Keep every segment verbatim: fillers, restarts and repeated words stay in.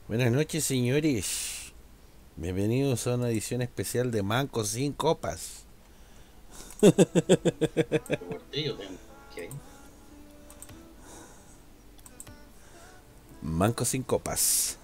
Buenas noches, señores. Bienvenidos a una edición especial de Manco sin copas. Qué bordillo tengo. ¿Qué? Manco sin copas.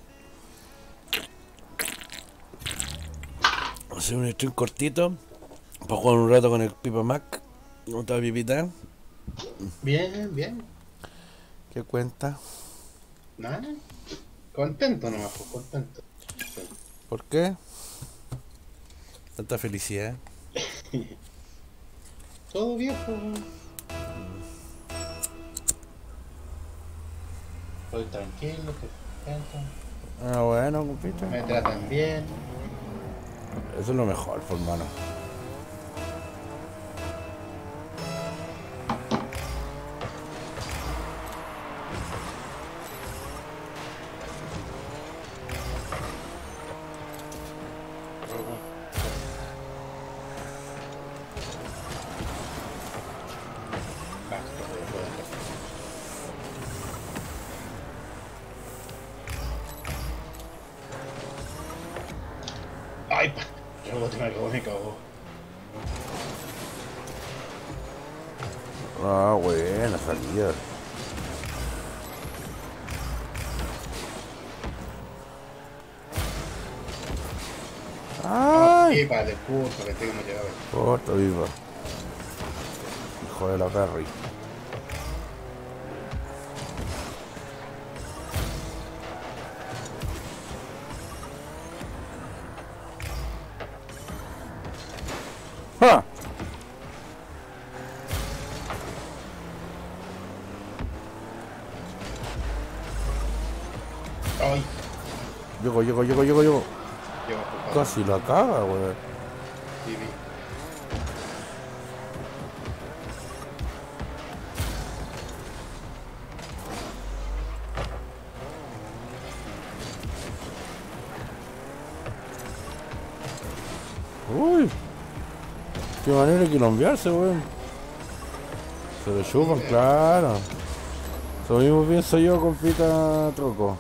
Vamos a hacer un stream cortito. Para jugar un rato con el Pipa Mac. ¿Cómo está, Pipita? Bien, bien. ¿Qué cuenta? Nada. Contento nomás, pues contento. Sí. ¿Por qué? Tanta felicidad. Todo viejo. Estoy tranquilo, estoy contento. Ah, bueno, compita. Me tratan bien. Eso es lo mejor, por hermano. Basta, voy a poder. Ay, pa. Rebote me acabó, me cagó. Ah, buena salida. Ah, ¡Ay! qué para el curso, que tengo que llegaba. Corta, viva. Hijo de la Perry. ¡Ja! Ay, Llego, llego, llego, llego, llego. llevo por paso. Casi la caga, weón. Sí, vi. Uy, qué manera de quilombearse, weón. Se lo chupan, Sí, claro. Lo mismo pienso yo, compita troco.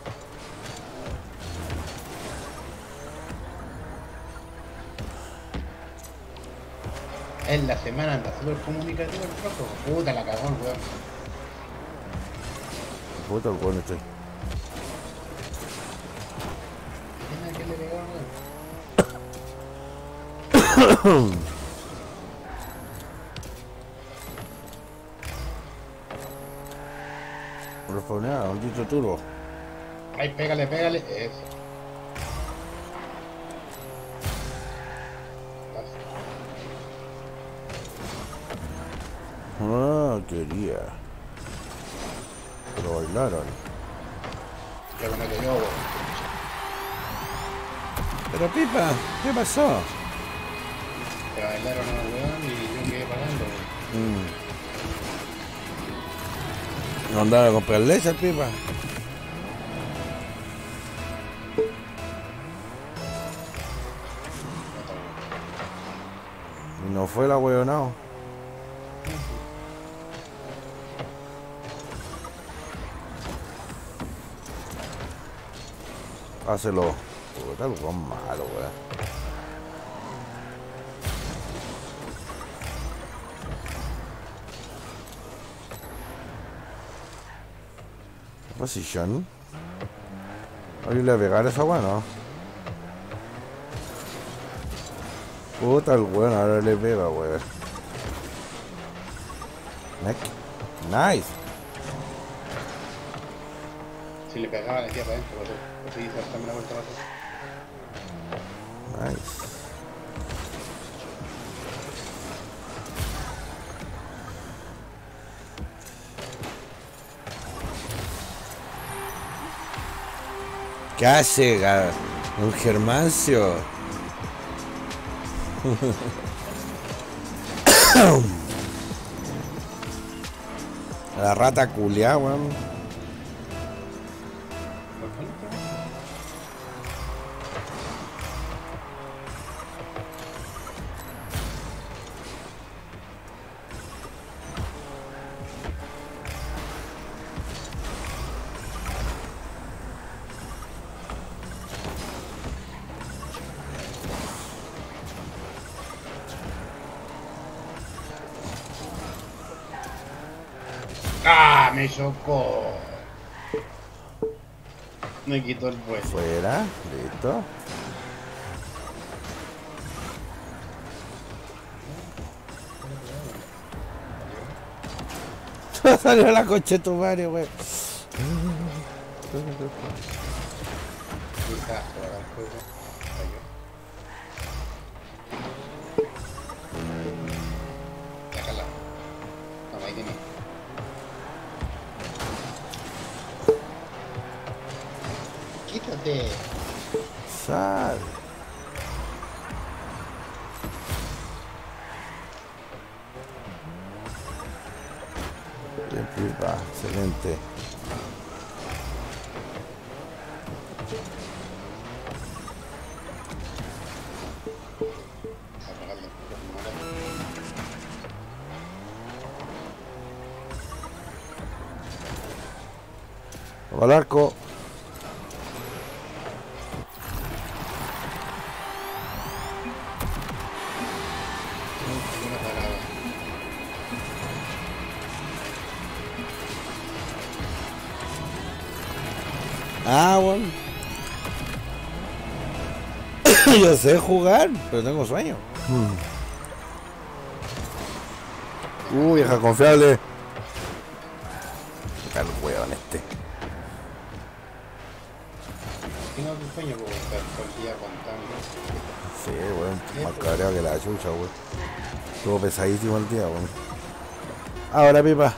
en la semana anda súper comunicativo el trozo. Puta, la cagó el weón. Puta el weón este. Tiene que le pegaron, weón. Responía, un dicho turbo. Ay, pégale, pégale. Eso. Ah, quería. Pero bailaron. Ya bueno que yo, weón. Pero Pipa, ¿qué pasó? Se bailaron a un weón y yo quedé pagando, weón. Mm. ¿No andaba a comprar leche al Pipa? Y no fue la weonao. Hácelo. Puta el weón malo, weón. Posición. Oye, le pegar esa weón, ¿no? Puta el weón, ahora le pega, weón. Neck. Nice. Si le pegaba, le hacía para adentro, weón. Así hizo darme la vuelta para atrás. Nice. ¿Qué hace, ga- un Germancio? La rata culiá, weón. ¿Por qué no pegó? Ah, me chocó. Me quitó el vuelo. Fuera, listo. Salió la coche tu madre, wey. Déjala. No, ahí tiene. Quítate. Sal. Bien, pipa, excelente. Al arco. Ah, bueno. Yo sé jugar, pero tengo sueño. Mm. Uy, vieja confiable. Sacar el hueón este. Tengo un sueño como estar todo el día contando. Sí, weón, más cabreado que la chucha, weón. Estuvo pesadísimo el día, weón. Ahora, pipa.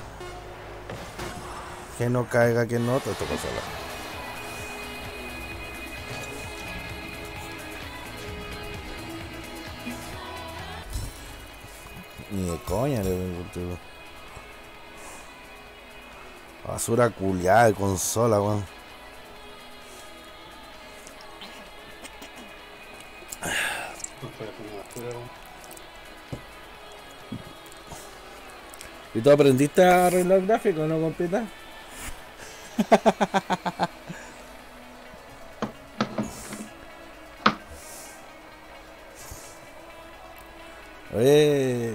Que no caiga, que no, todo esto pasa la. Ni de coña le veo. Basura culiada de consola, weón. ¿Y tú aprendiste a arreglar gráficos, no, compita? Oye.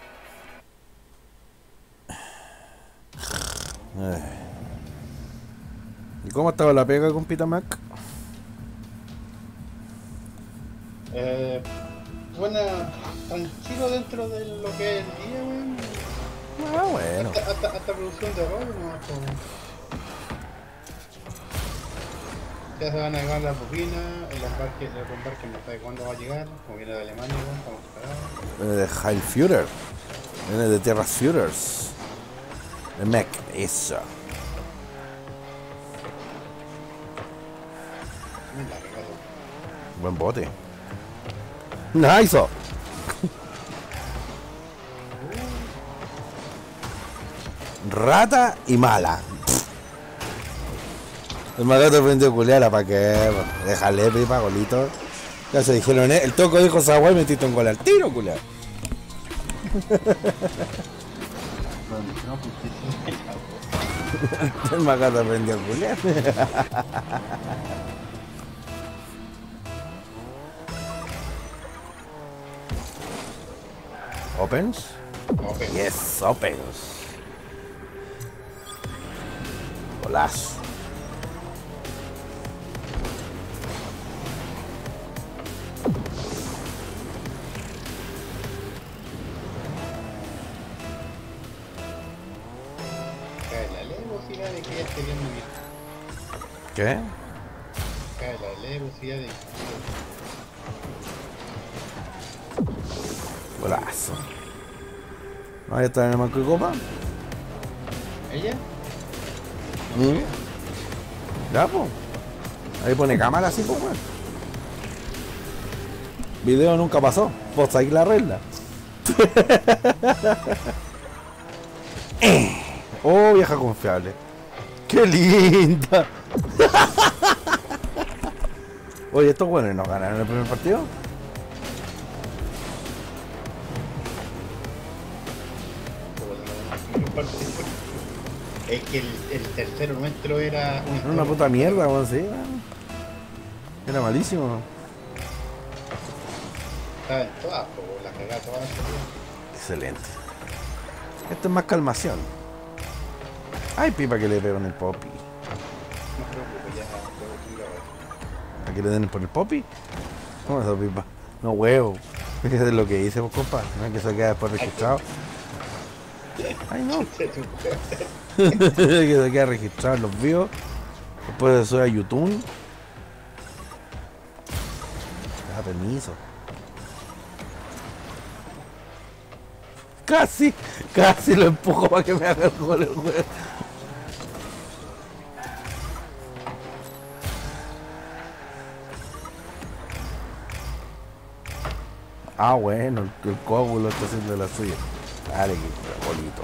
¿Y cómo estaba la pega, compita Mac? Eh, bueno, tranquilo dentro de lo que es el día, weón. Ah, bueno. Hasta, hasta, hasta producción de rol, no, como... Ya se van a llegar las bobinas, el embarque, el embarque no sabe cuándo va a llegar, como viene de Alemania, weón, estamos preparados. Viene de Heil Führer. Viene de Tierras Führers. De Mech, eso. Buen bote. Nice. Rata y mala. El magato aprendió a culiar, ¿para qué? Déjale, pipa, golito. Ya se dijeron, ¿eh? El toco dijo esa guay, metiste un gol al tiro, culiar. El magato aprendió a culiar. Opens? Open. Yes, opens. Golazo. Cae la levosidad de que ya esté viendo bien. ¿Qué? Cae la levosidad de que... Golazo. ¿No hay estar en el banco de copa? ¿Ella? ¿Mm? Ya, pues. Ahí pone cámara así, pues, weón. Video nunca pasó. Pues ahí la regla. Oh, vieja confiable. ¡Qué linda! Oye, estos buenos no ganaron el primer partido. Es que el, el tercero nuestro era Era una puta mierda, weón, sí, weón. Era malísimo. Estaba en todas, po, la cagada todas. Excelente. Esto es más calmación. Ay, pipa que le pegan el popi. No te preocupes, ya todo chinga ahora. ¿A que le den por el popi? ¿Cómo eso, pipa? No, huevo. Fíjate lo que hice, vos, compa. No es que se queda después registrado. Ay, no. Que se queda registrado en los videos. Después de eso a YouTube. Da permiso. Casi, casi lo empujo para que me haga el gol el juego. Ah, bueno, el, el coágulo está haciendo la suya. Dale, que bonito.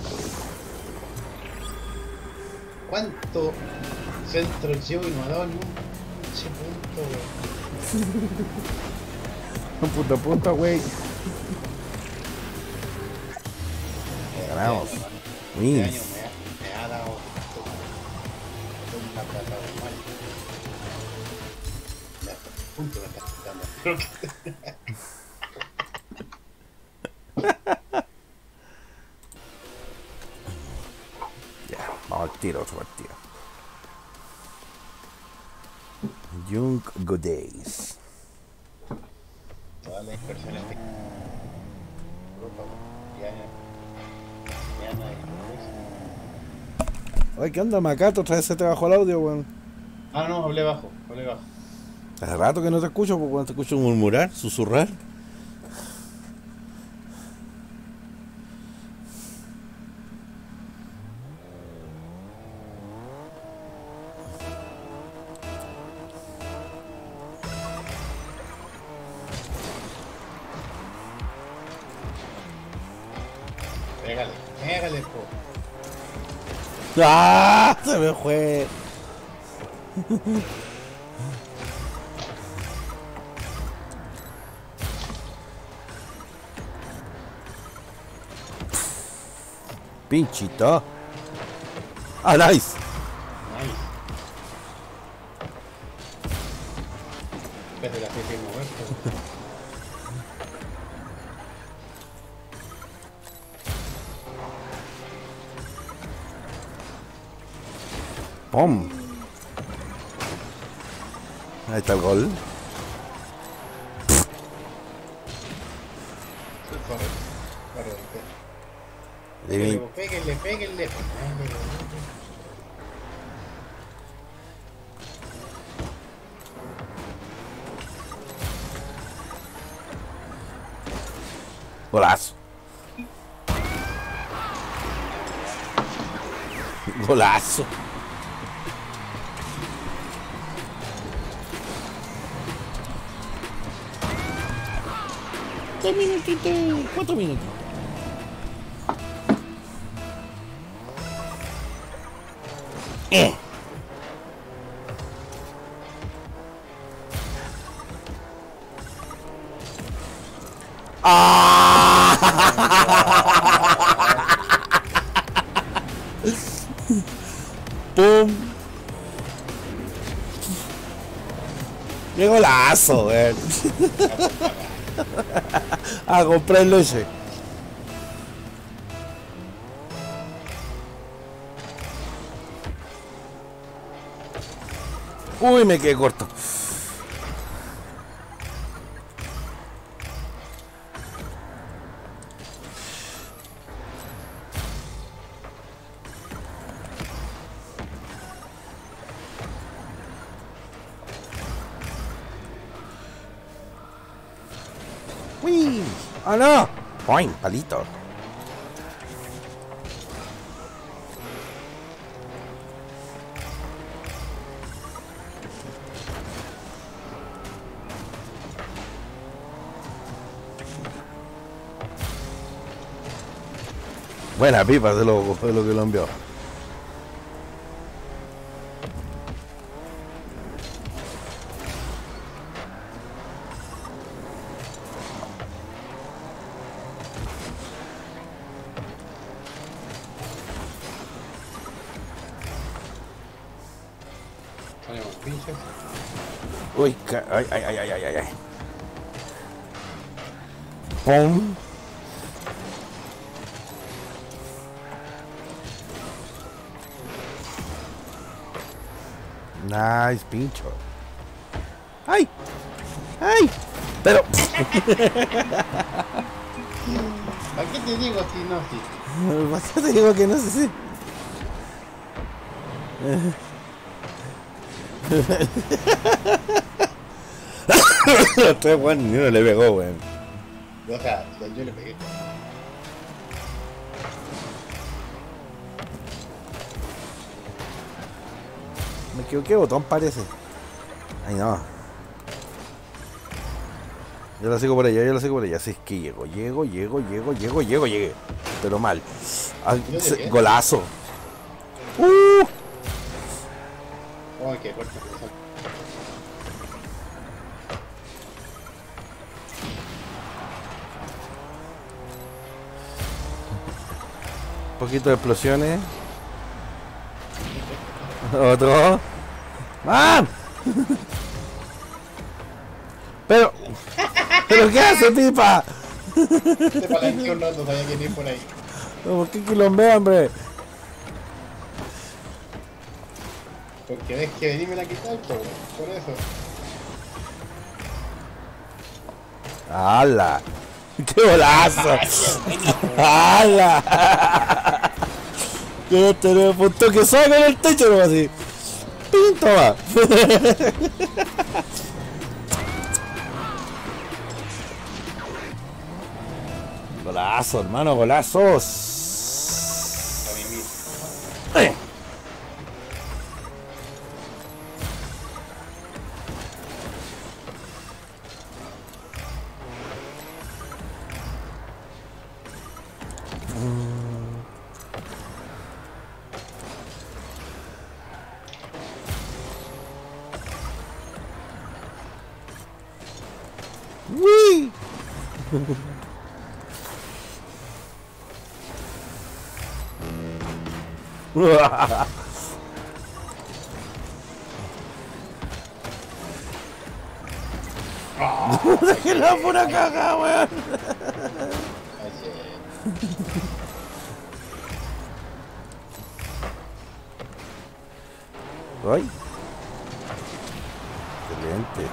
¿Cuánto centro llevo y no ha dado ni un pinche punto, weón? Un punto a punto, güey. Ganamos. Este año Wins. me ha, me ha dado una plata de mal. Ya, punto me está quitando. Creo que... Ya, vamos al tiro, otro partido. Young Godays. Todas las inversiones que... Europa, ya, ya, ya no hay Oye, ¿qué onda, Macato? Otra vez se te bajó el audio, weón. Ah, no, hablé bajo, hablé bajo. Hace rato que no te escucho, porque cuando te escucho murmurar, susurrar. Pégale, pégale, po. ¡Ah! Se me fue. Pinchito. Ah, nice. Nice. Desde la fiesta y moverse. ¡Pum! Ahí está el gol. Corre, corre, Divin- corre. Péguenle, péguenle. Golazo. Golazo. Tres minutitos, cuatro minutos. Eh. ¡Ah! ¡Pum! ¡Qué golazo, weón! A comprarlo ese. Uy, me quedé corto. Uy, ah no. Uy, palito. Buena pipa de lo, de lo que lo envió. Ponemos pinches. Uy, ca- ay, ay, ay, ay, ay, ay, ay. Pum. Nice, pincho. ¡Ay! ¡Ay! Pero. ¿Para qué te digo si no, si? ¿Para qué te digo que no sé si? Este weón ni uno le pegó, weón. O sea, yo le pegué. Me equivoqué, botón parece. Ay, no. Yo la sigo por allá, yo la sigo por allá. Así es que llego, llego, llego, llego, llego, llego, llegué. Pero mal. Ah, se- golazo. Uh. Oh, qué fuerte. Un poquito de explosiones. Otro. ¡Man! Pero. ¿Pero qué hace, pipa? Te palanqueé un rato, sabía que venir por ahí. ¿Por qué quilombea, hombre? Porque ves que venir me la quitar, por, por eso. ¡Hala! ¡Qué golazo! ¡Hala! Que este no punto que saca en el techo, no así. ¡Pin! Toma. Golazo, hermano, golazos. A mí mismo. Eh. ¡Uy! ¡Dejé la pura caga, weón! ¡Ay! Excelente.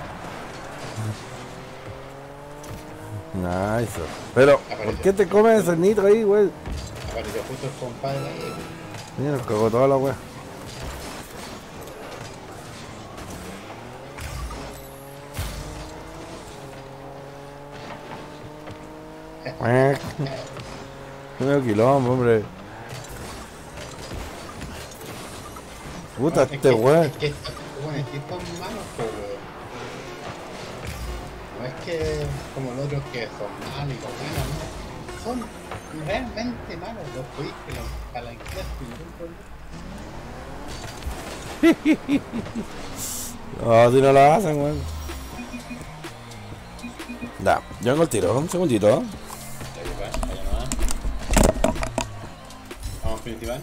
Nice. Pero, ¿por qué te comes ese nitro ahí, güey? Apareció justo el compadre ahí. Mira, nos cagó toda la weá. Medio quilombo, hombre. Puta, Es este que- weón. Es que estos weones sí son malos, po, weón. No es que como los otros que son malos y los buenos, no. Son realmente malos los juegos que los palanqueas sin ningún problema. No, si no lo hacen, weón. Da, yo hago el tiro, un segundito. Ahí va, allá nomás. Vamos principal.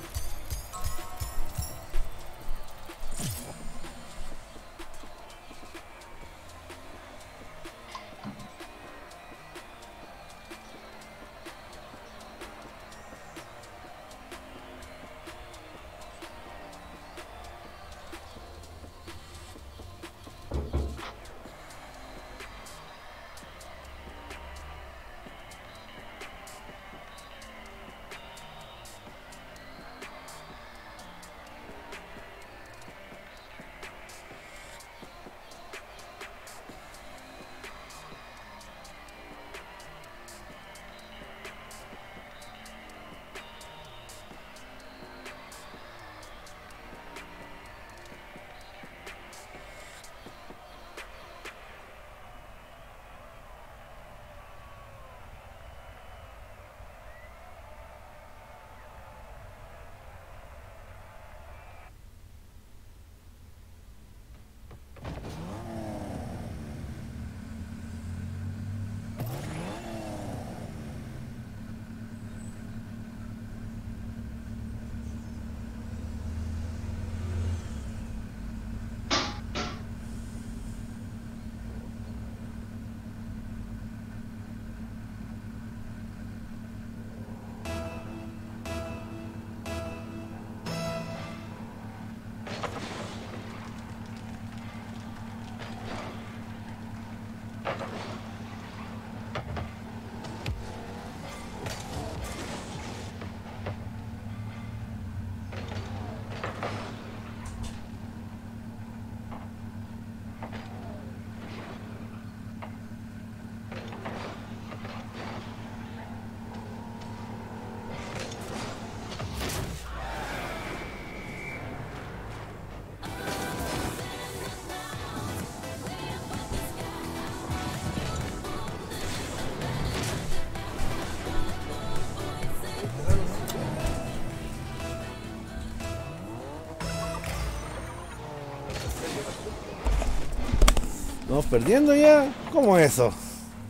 ¿Estamos perdiendo ya? ¿Cómo es eso?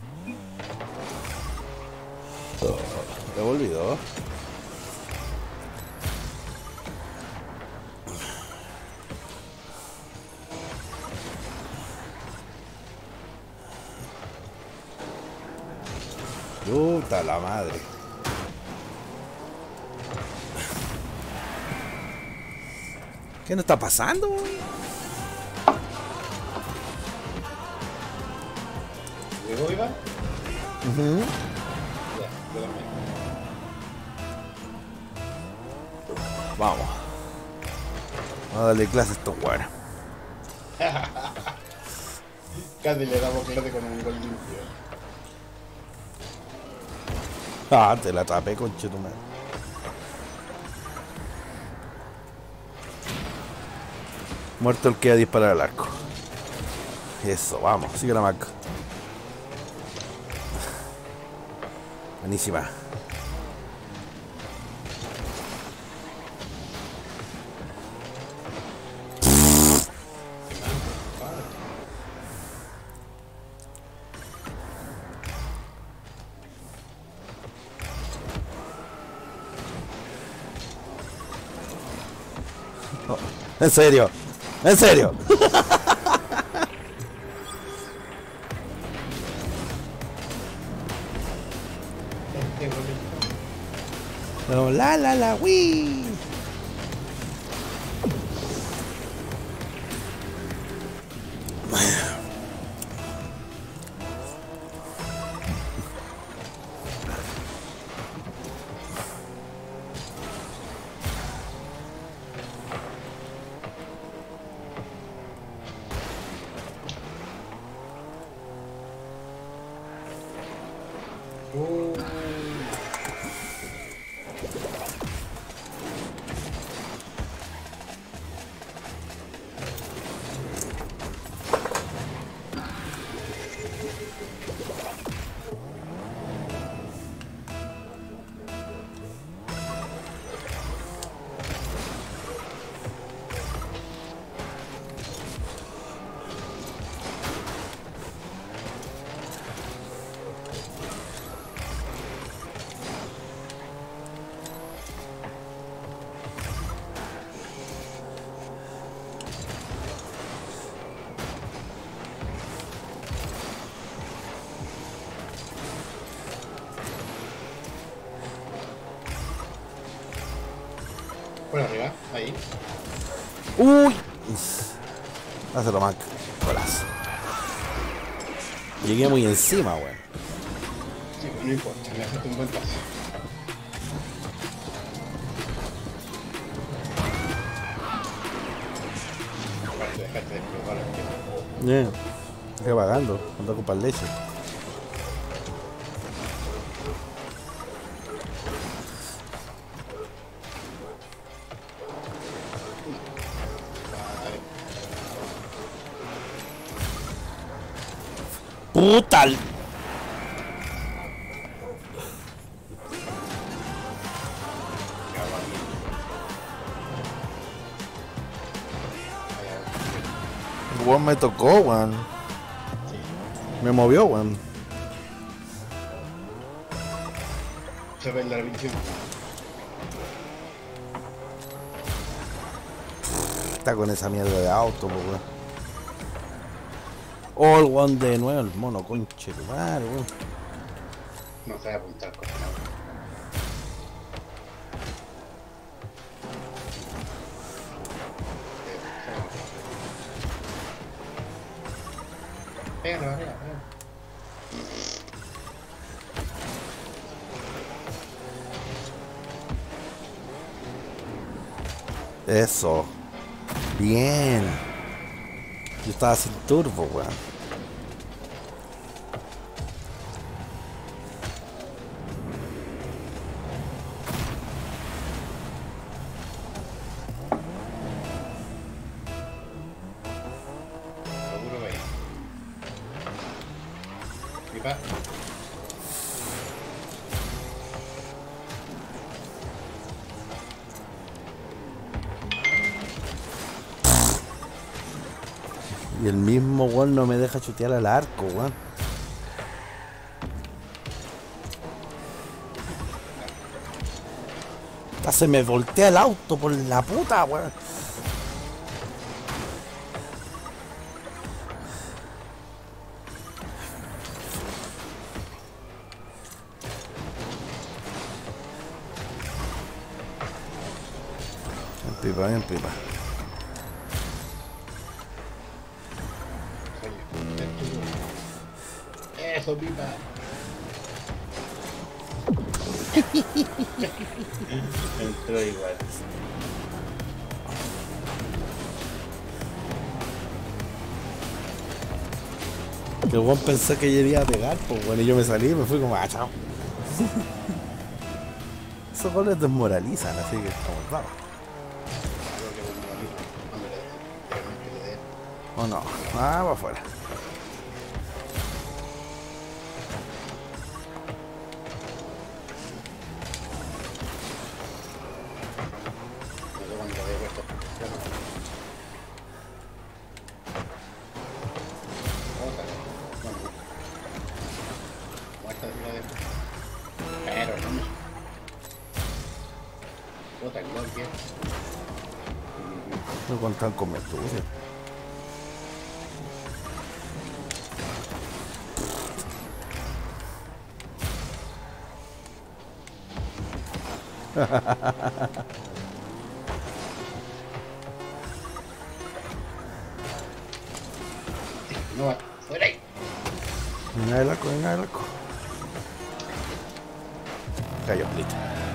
¿Te olvidó? Puta la madre. ¿Qué nos está pasando? ¿Llegó Iván? Uh-huh. Ya, yo también. Vamos. Vamos a darle clase a estos weones. Casi le damos clase con un gol limpio. Ah, te la tapé, conchetumadre. Muerto el que va a disparar al arco. Eso, vamos, sigue la marca. Buenísima. Oh, en serio, en serio. No, la la la, wii. Por arriba, ahí. Uy. Hazlo, Mac. Golazo. Llegué muy encima, weón. Sí, no importa, me haces un buen paso. Aparte, dejarte de explotar el tiempo. Yeah. Estoy vagando, ando a ocupar leche. Putal. Weón me tocó, weón. Me movió, weón. Se ve la visión. Está con esa mierda de auto, po, weón. Oh, el weón de nuevo, el mono, conche, tu madre, weón. No sabe apuntar con nada. Pégalo, arriba, pégalo. Eso. Bien. Yo estaba sin turbo, weón. Seguro veis. Y pa. Y el mismo weón no me deja chutear al arco, weón. Hasta se me voltea el auto por la puta, weón. Bien pipa, bien pipa. Eso, pipa. Entró igual. Que el weón pensé que yo iba a pegar, pues bueno, y yo me salí y me fui como, ah, chao. Esos goles desmoralizan, así que como vamos. O no, ah, va afuera. No contan con metucia. No va, fuera ahí. Venga el arco, venga el arco. Cayó, listo.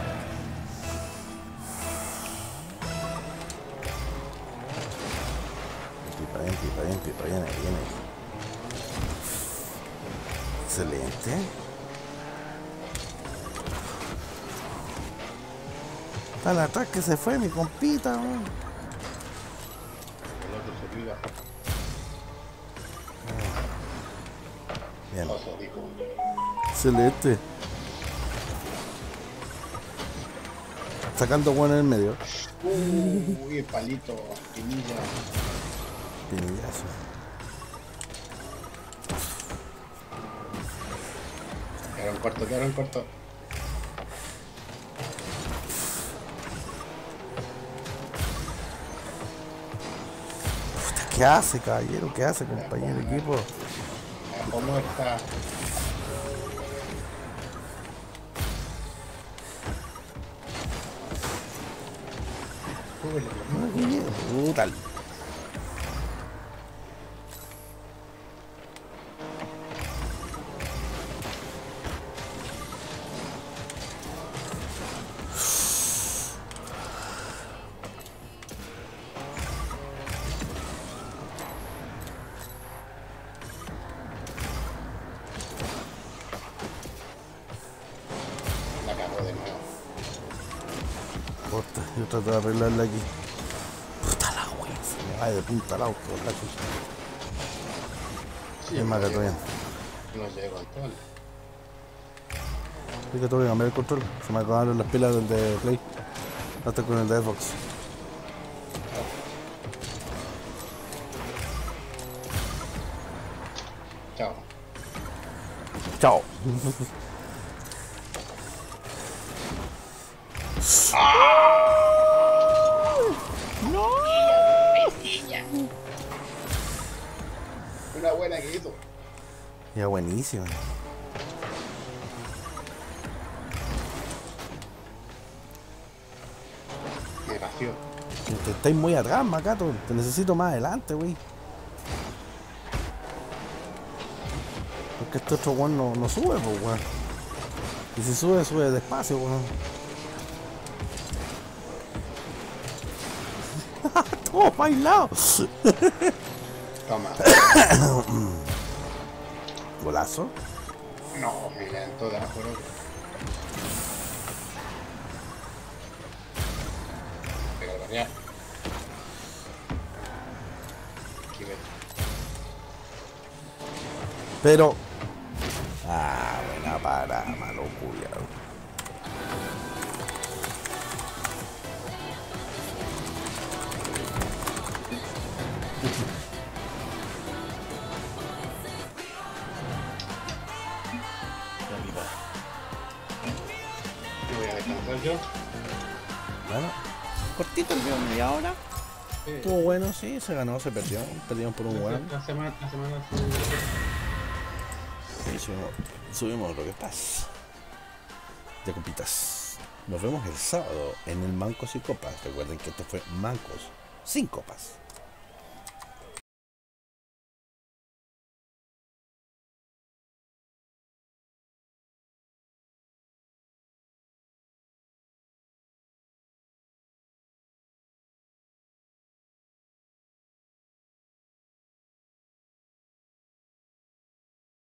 Pipa, bien, pipa, bien, pipa, viene ahí, viene ahí. Excelente. Al ataque se fue mi compita, weón. Bien. Excelente. Sacando bueno en el medio. Uy, el palito, pinilla. Pinillazo. Quedaron corto, quedaron corto. ¿Qué hace, caballero? ¿Qué hace, compañero de equipo? ¿Cómo está? Brutal. Yo trato de arreglarla aquí. Puta la wea, se me va de punta al auto, la chucha. Sí, es más que todo bien. No sé control. Sí que tengo que cambiar el control. Se me acabaron las pilas del de Play. Hasta con el de Xbox. Chao. Chao. ¡No! Una buena que hizo. Ya buenísimo. Me vació. Te estáis muy atrás, Macato. Te necesito más adelante, wey. Porque este otro weón no, no sube, pues, weón. Y si sube, sube despacio, weón. Todo bailado. Toma. Golazo. No, me levantó de abajo, loco. Pega el barrial. Aquí ve. Pero. Ah, buena para, malo culiao. yo. Bueno, cortito el video, media hora. Sí. Estuvo bueno, sí, se ganó, se perdió. Perdimos por un weón. La semana, la semana Y subimos, subimos lo que pasa. Ya compitas. Nos vemos el sábado en el Mancos y Copas. Recuerden que esto fue Mancos sin Copas.